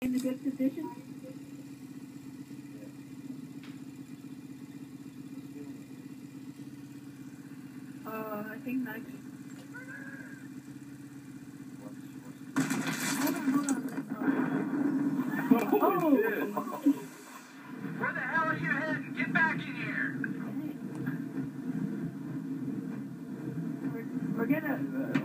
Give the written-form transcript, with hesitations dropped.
In a good position? I think next. Hold on. Oh! Where the hell are you heading? Get back in here! We're gonna...